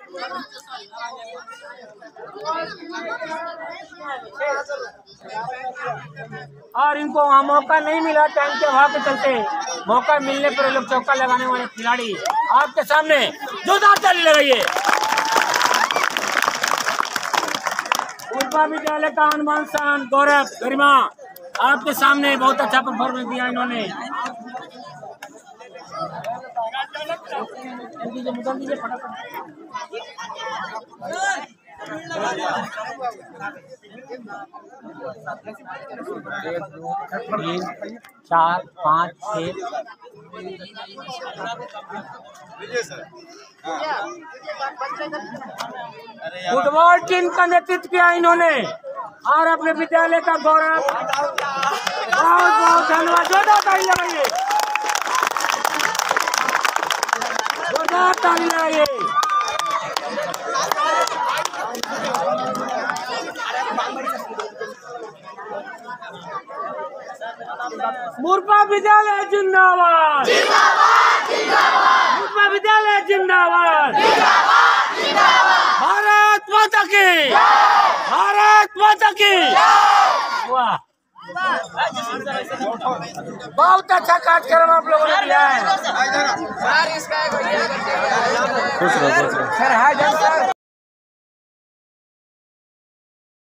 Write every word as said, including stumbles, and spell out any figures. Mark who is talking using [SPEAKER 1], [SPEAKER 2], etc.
[SPEAKER 1] और इनको वहाँ मौका नहीं मिला टाइम के अभाव के चलते। मौका मिलने पर लोग चौका लगाने वाले खिलाड़ी आपके सामने जोरदार ताली लगाइए। पूर्वा विद्यालय का अनुमान शान गौरव गरिमा आपके सामने बहुत अच्छा परफॉर्मेंस दिया इन्होंने। एक दो तीन चार पाँच छः फुटबॉल टीम का नेतृत्व किया इन्होंने और अपने विद्यालय का गौरव। बहुत बहुत धन्यवाद। जोरदार ताली लगाइए, जोरदार ताली लगाइए। मुर्पा विद्यालय जिंदाबाद, मुर्पा विद्यालय जिंदाबाद। भारत माता की, भारत माता की। वाह, बहुत अच्छा कार्यक्रम आप लोगों ने किया है।